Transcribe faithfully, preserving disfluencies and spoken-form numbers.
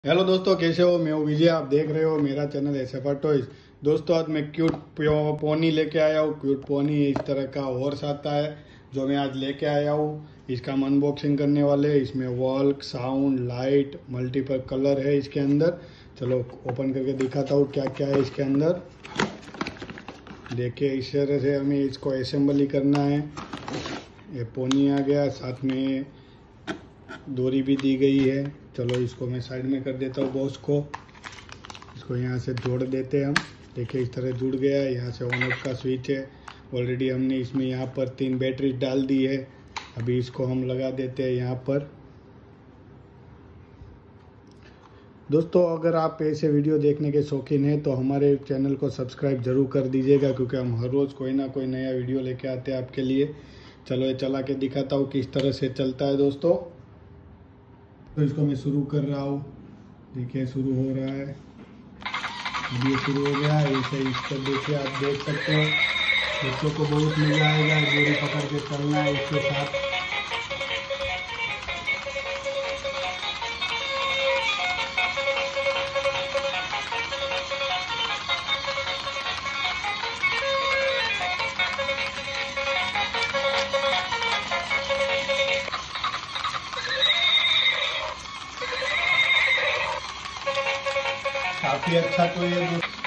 Hello दोस्तों, कैसे हो? मैं हूँ विजय। आप देख रहे हो मेरा channel S F R toys. दोस्तों, आज मैं क्यूट पोनी लेके आया हूँ। क्यूट पोनी इस तरह का हॉर्स आता है जो मैं आज लेके आया हूँ। इसका हम अनबॉक्सिंग करने वाले हैं। इसमें walk, sound, light, multiple colour है इसके अंदर। चलो ओपन करके दिखाता हूँ क्या क्या है इसके अंदर। देखिए, इस तरह से हमें इसको असेंबल ही करना है। ये पोनी आ गया, साथ में डोरी भी दी गई है। चलो इसको मैं साइड में कर देता हूँ बॉक्स को। इसको यहाँ से जोड़ देते हैं हम। देखिए इस तरह जुड़ गया है। यहाँ से ऑन ऑफ का स्विच है। ऑलरेडी हमने इसमें यहाँ पर तीन बैटरी डाल दी है। अभी इसको हम लगा देते हैं यहाँ पर। दोस्तों, अगर आप ऐसे वीडियो देखने के शौकीन हैं तो हमारे चैनल को सब्सक्राइब जरूर कर दीजिएगा, क्योंकि हम हर रोज़ कोई ना कोई नया वीडियो लेके आते हैं आपके लिए। चलो ये चला के दिखाता हूँ किस तरह से चलता है दोस्तों। तो इसको मैं शुरू कर रहा हूँ। देखिए शुरू हो रहा है, वीडियो शुरू हो गया है। ऐसे इसको देखिए, आप देख सकते हो। बच्चों को बहुत मजा आएगा डोरी पकड़ के चलना है इसके साथ। काफी अच्छा तो ये